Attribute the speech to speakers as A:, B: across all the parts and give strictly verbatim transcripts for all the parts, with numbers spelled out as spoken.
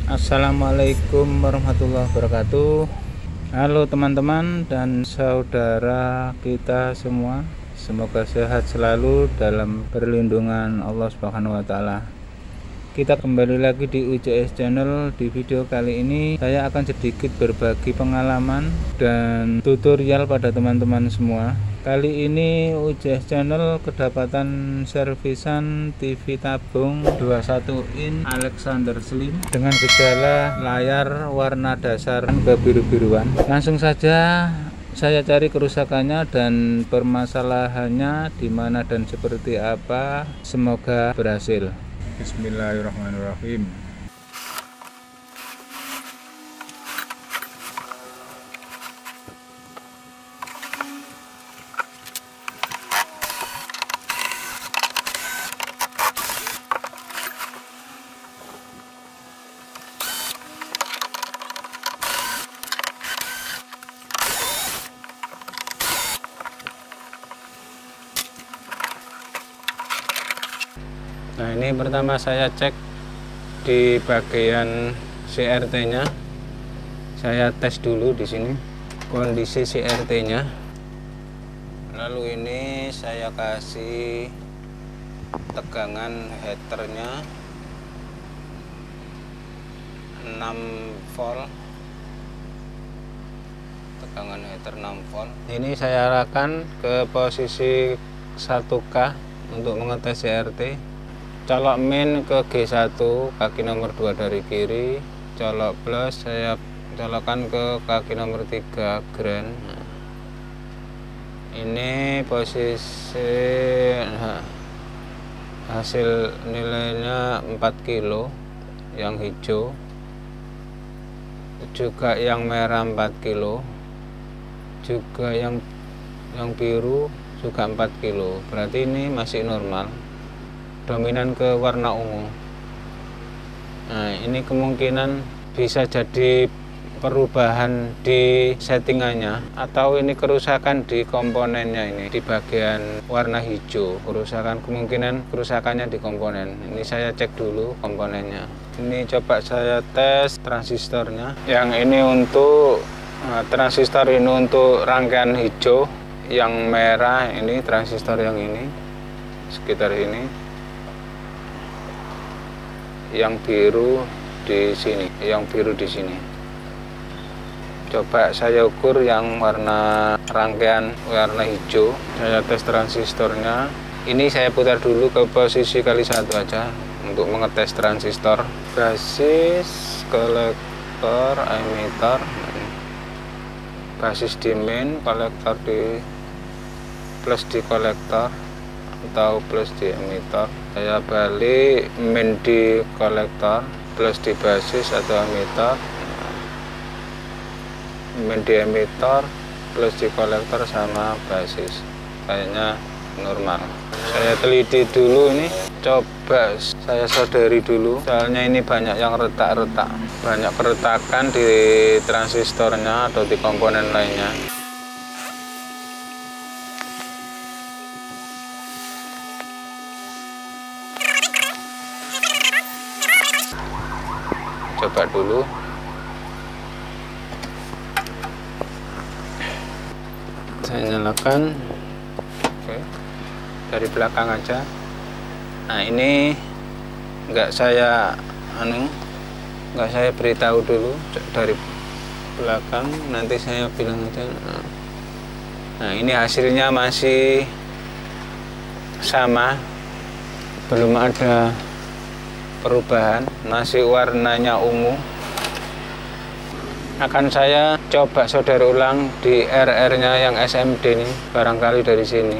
A: Assalamualaikum warahmatullahi wabarakatuh. Halo teman-teman dan saudara kita semua, semoga sehat selalu dalam perlindungan Allah Subhanahu wa taala. Kita kembali lagi di U J S Channel. Di video kali ini saya akan sedikit berbagi pengalaman dan tutorial pada teman-teman semua. Kali ini U J S Channel kedapatan servisan T V tabung dua puluh satu inch Alexander Slim dengan gejala layar warna dasar kebiru-biruan. Langsung saja saya cari kerusakannya dan permasalahannya di mana dan seperti apa. Semoga berhasil. Bismillahirrahmanirrahim. Nah, ini pertama saya cek di bagian C R T-nya. Saya tes dulu di sini kondisi C R T-nya. Lalu ini saya kasih tegangan heaternya enam volt. Tegangan heater enam volt. Ini saya arahkan ke posisi satu K untuk mengetes C R T. Colok min ke G satu, kaki nomor dua dari kiri. Colok plus saya colokkan ke kaki nomor tiga ground. Nah, ini posisi nah, hasil nilainya empat kilo yang hijau, juga yang merah empat kilo, juga yang yang biru juga empat kilo. Berarti ini masih normal, dominan ke warna ungu. Nah, ini kemungkinan bisa jadi perubahan di settingannya, atau ini kerusakan di komponennya, ini di bagian warna hijau. Kerusakan, kemungkinan kerusakannya di komponen. Ini saya cek dulu komponennya. Ini coba saya tes transistornya. Yang ini untuk nah, transistor ini untuk rangkaian hijau, yang merah ini transistor yang ini sekitar ini, yang biru di sini, yang biru di sini. Coba saya ukur yang warna rangkaian warna hijau. Saya tes transistornya. Ini saya putar dulu ke posisi kali satu aja untuk mengetes transistor. Basis, kolektor, emitter. Basis di main, kolektor di plus di kolektor atau plus di emitter. Saya balik main di kolektor, plus di basis atau emitter, main di emitter, plus di kolektor sama basis. Kayaknya normal. Saya teliti dulu ini, coba saya soldari dulu. Soalnya ini banyak yang retak-retak, banyak keretakan di transistornya atau di komponen lainnya. Coba dulu. Saya nyalakan. Oke. Dari belakang aja. Nah, ini enggak saya anu, enggak saya beritahu dulu dari belakang, nanti saya bilang aja. Nah, ini hasilnya masih sama. Belum ada perubahan, masih warnanya ungu. Akan saya coba solder ulang di R R-nya yang S M D nih, barangkali dari sini.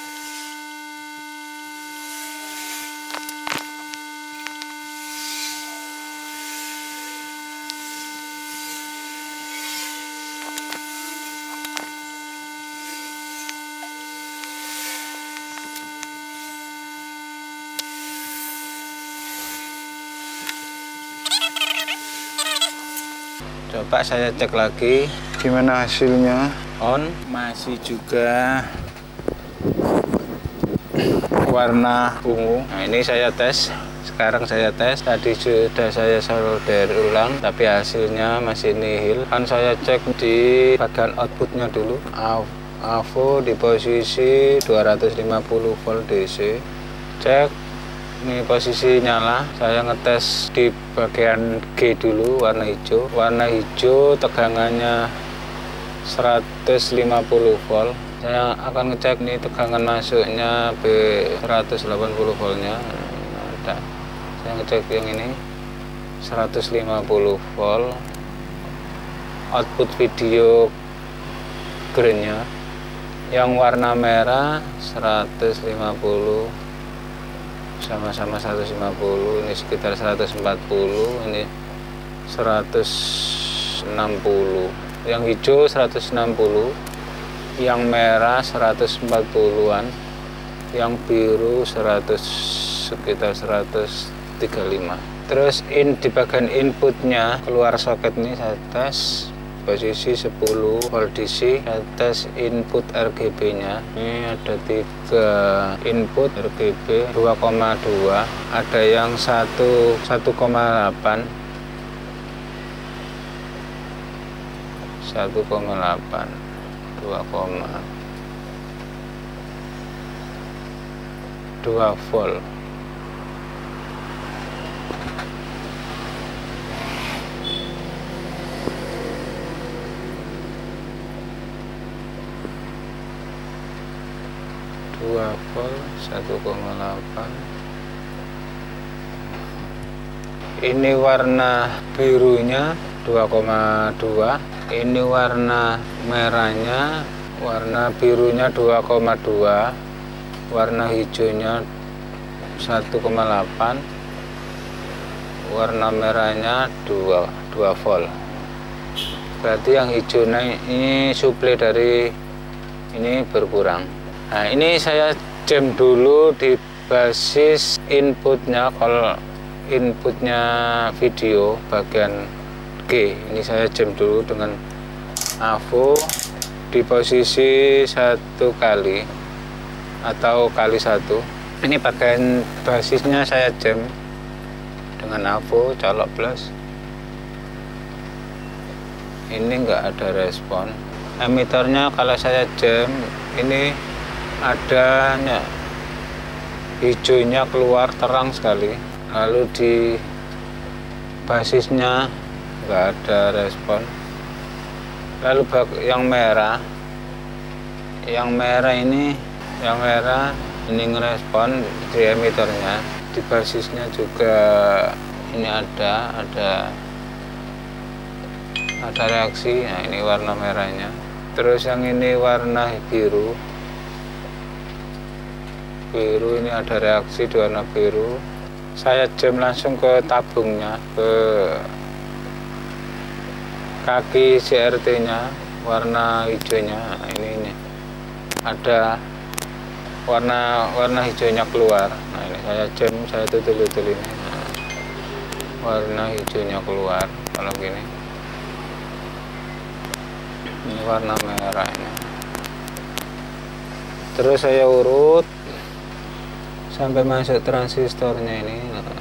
A: Coba saya cek lagi gimana hasilnya. On, masih juga warna ungu. Nah, ini saya tes Sekarang saya tes, tadi sudah saya solder ulang tapi hasilnya masih nihil. Kan saya cek di bagian outputnya dulu, A V O di posisi dua ratus lima puluh volt D C. Cek ini posisi nyala, saya ngetes di bagian G dulu, warna hijau. Warna hijau tegangannya seratus lima puluh volt. Saya akan ngecek nih tegangan masuknya B seratus delapan puluh voltnya. Ada. Saya ngecek yang ini seratus lima puluh volt. Output video greennya yang warna merah seratus lima puluh, sama-sama seratus lima puluh, ini sekitar seratus empat puluh, ini seratus enam puluh. Yang hijau seratus enam puluh, yang merah seratus empat puluhan, yang biru seratus, sekitar seratus tiga puluh lima. Terus in di bagian inputnya keluar soket ini saya tes posisi sepuluh volt D C. Saya tes input R G B nya, ini ada tiga input R G B dua koma dua, ada yang satu koma delapan, satu koma delapan, dua koma dua volt. dua volt, satu koma delapan. Ini warna birunya dua koma dua, ini warna merahnya, warna birunya dua koma dua, warna hijaunya satu koma delapan, warna merahnya dua volt. Berarti yang hijaunya ini suplai dari ini berkurang. Nah, ini saya jam dulu di basis inputnya. Kalau inputnya video bagian G, ini saya jam dulu dengan A V O di posisi satu kali atau kali satu. Ini bagian basisnya saya jam dengan A V O colok plus. Ini enggak ada respon. Emitornya kalau saya jam ini adanya hijaunya keluar terang sekali, lalu di basisnya nggak ada respon. Lalu yang merah, yang merah ini, yang merah ini ngerespon di emitornya, di basisnya juga ini ada ada ada reaksi. Nah, ini warna merahnya. Terus yang ini warna biru. Biru ini ada reaksi di warna biru. Saya jam langsung ke tabungnya, ke kaki C R T nya warna hijaunya. Nah, ini ini ada warna warna hijaunya keluar. Nah, ini saya jam, saya tutul-tutul ini. Nah, warna hijaunya keluar kalau gini. Ini warna merah ini. Terus saya urut sampai masuk transistornya ini. Nah,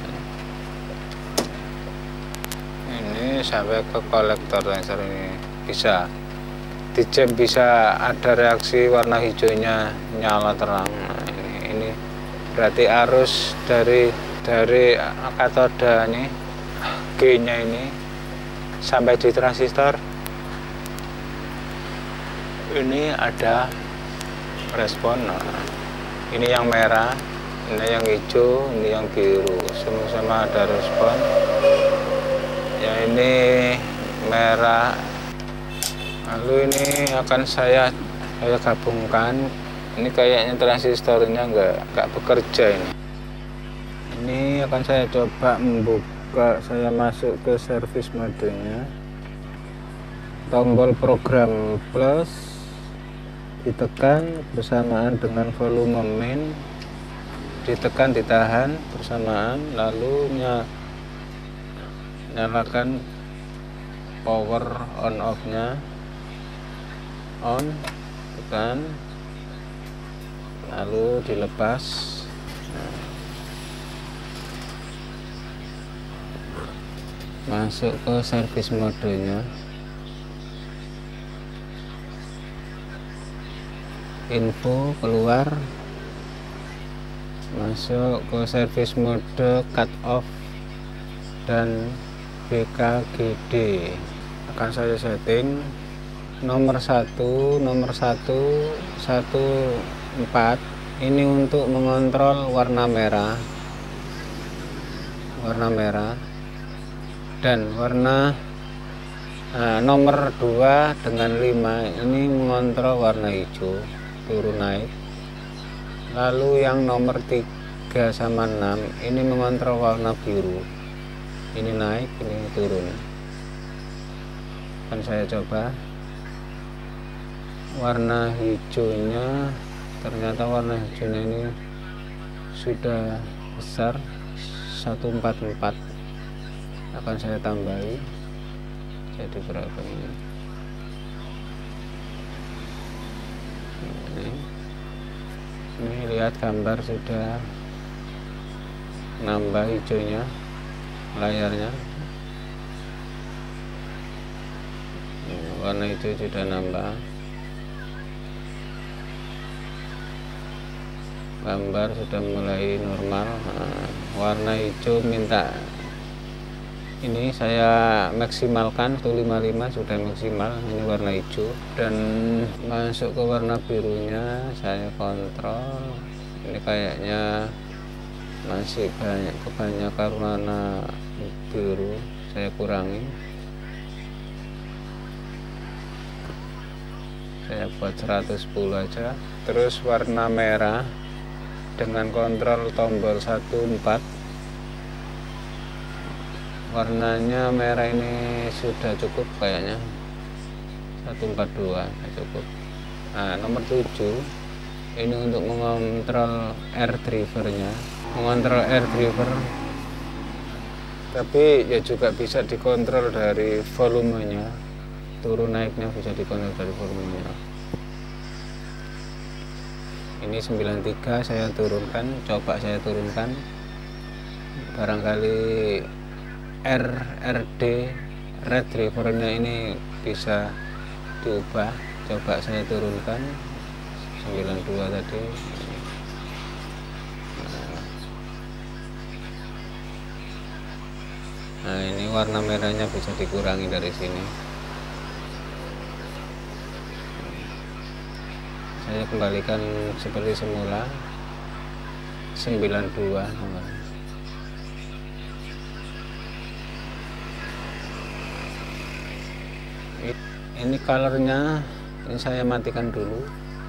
A: ini sampai ke kolektor transistor ini, bisa di jam, bisa ada reaksi warna hijaunya nyala terang. Nah, ini, ini berarti arus dari dari katoda ini G nya ini sampai di transistor ini ada respon. Nah, ini yang merah, ini yang hijau, ini yang biru, sama-sama ada respon. Ya, ini merah. Lalu ini akan saya saya gabungkan. Ini kayaknya transistornya nggak nggak bekerja ini. Ini akan saya coba membuka. Saya masuk ke service modenya. Tombol program plus ditekan bersamaan dengan volume main. Ditekan, ditahan bersamaan, lalu nyalakan power on off nya, on, tekan, lalu dilepas. masuk ke service modenya, info keluar, masuk ke service mode cut off dan B K G D. Akan saya setting nomor satu nomor satu satu empat ini untuk mengontrol warna merah warna merah dan warna nah, nomor dua dengan lima ini mengontrol warna hijau turun naik. Lalu yang nomor tiga sama enam ini mengontrol warna biru, ini naik ini turun. Akan saya coba warna hijaunya, ternyata warna hijaunya ini sudah besar seratus empat puluh empat. Akan saya tambahi jadi berapa ini, ini, ini lihat gambar sudah nambah hijaunya layarnya, warna hijau sudah nambah, gambar sudah mulai normal. Nah, warna hijau minta ini saya maksimalkan tuh lima puluh lima sudah maksimal, ini warna hijau. Dan masuk ke warna birunya saya kontrol, ini kayaknya masih banyak kebanyakan warna biru, saya kurangi, saya buat seratus sepuluh aja. Terus warna merah dengan kontrol tombol satu empat, warnanya merah ini sudah cukup kayaknya, seratus empat puluh dua cukup. Nah, nomor tujuh ini untuk mengontrol air drivernya, mengontrol air driver, tapi ya juga bisa dikontrol dari volumenya, turun naiknya bisa dikontrol dari volumenya. Ini sembilan puluh tiga saya turunkan, coba saya turunkan, barangkali R R D red drivernya ini bisa diubah, coba saya turunkan sembilan puluh dua tadi. Nah, ini warna merahnya bisa dikurangi dari sini. Saya kembalikan seperti semula sembilan puluh dua nomor. Ini colornya ini saya matikan dulu,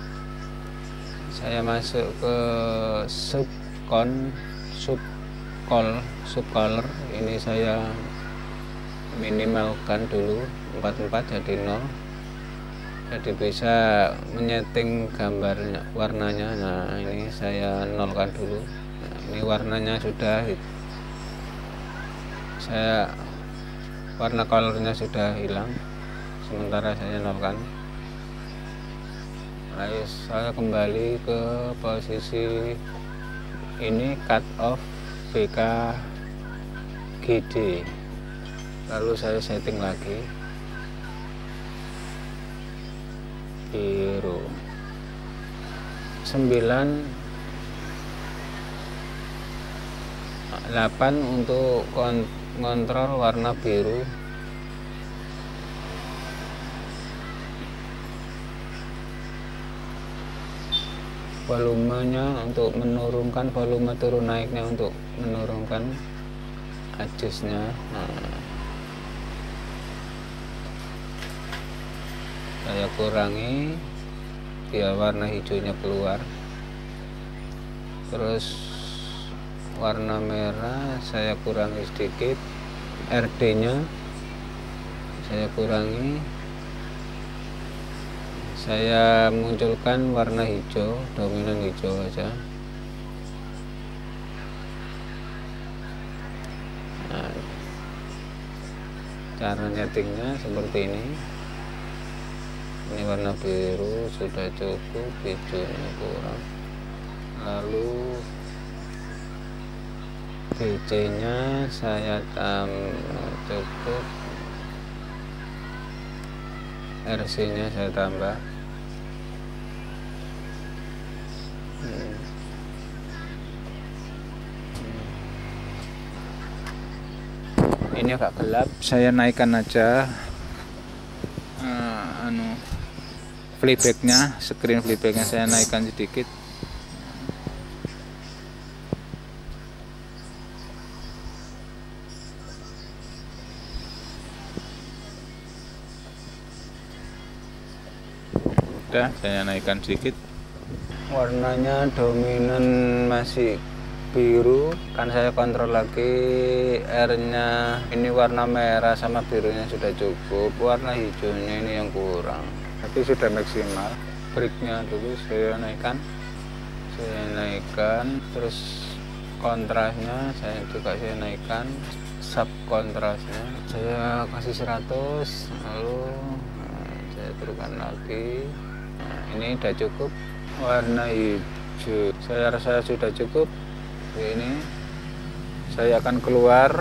A: saya masuk ke subcon subcol subcolor, ini saya minimalkan dulu empat puluh empat jadi nol, jadi bisa menyeting gambarnya warnanya. Nah, ini saya nolkan dulu. Nah, ini warnanya sudah, saya warna colornya sudah hilang, sementara saya nolkan. Lalu saya kembali ke posisi ini cut off B K G D, lalu saya setting lagi biru sembilan delapan untuk kontrol warna biru. Volumenya untuk menurunkan volume turun naiknya, untuk menurunkan adjustnya. Nah, saya kurangi biar warna hijaunya keluar. Terus warna merah saya kurangi sedikit, R D nya saya kurangi, saya munculkan warna hijau, dominan hijau aja. Nah, cara nyetingnya seperti ini. Ini warna biru sudah cukup, hijaunya kurang. Lalu B C nya saya tambah cukup. R C nya saya tambah. hmm. Ini agak gelap, saya naikkan aja uh, anu playbacknya, screen playbacknya saya naikkan sedikit. Udah, saya naikkan sedikit. Warnanya dominan masih biru, kan saya kontrol lagi R nya, ini warna merah sama birunya sudah cukup, warna hijaunya ini yang kurang, tapi sudah maksimal. Breaknya dulu saya naikkan, saya naikkan, terus kontrasnya saya juga saya naikkan, sub kontrasnya saya kasih seratus, lalu nah, saya turunkan lagi. Nah, ini udah cukup. Warna hijau saya rasa sudah cukup. Ini saya akan keluar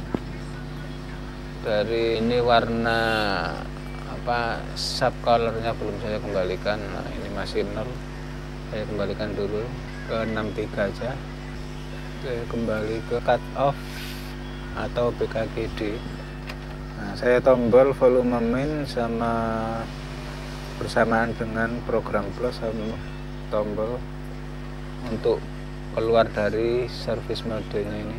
A: dari ini, warna apa sub colornya belum saya kembalikan. Nah, ini masih nol, saya kembalikan dulu ke enam puluh tiga aja. Saya kembali ke cut off atau B K G D. Nah, saya tombol volume min sama bersamaan dengan program plus sama tombol untuk keluar dari service modenya ini,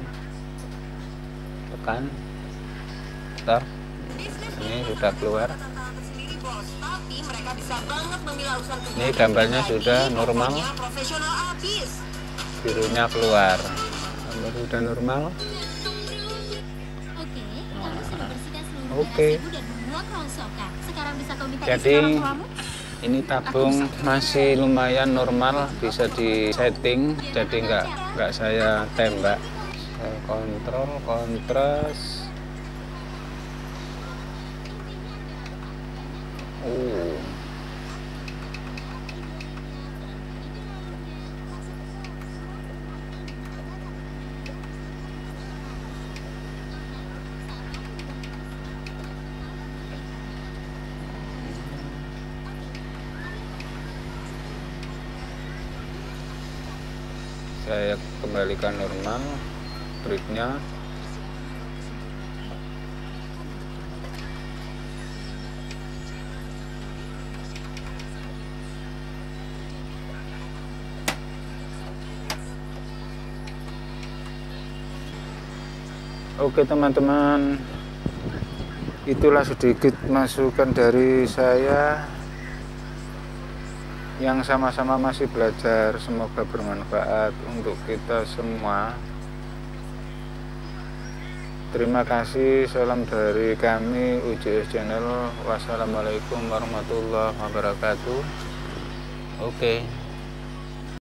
A: tekan start. Ini sudah keluar. Ini gambarnya sudah normal, birunya keluar, gambar sudah normal. Oke, jadi ini tabung masih lumayan normal, bisa di setting, jadi nggak nggak saya tembak. Saya kontrol kontras. Oh. Saya kembalikan normal breaknya. Oke teman-teman, itulah sedikit masukan dari saya yang sama-sama masih belajar. Semoga bermanfaat untuk kita semua. Terima kasih, salam dari kami U J S Channel. Wassalamualaikum warahmatullahi wabarakatuh. Oke.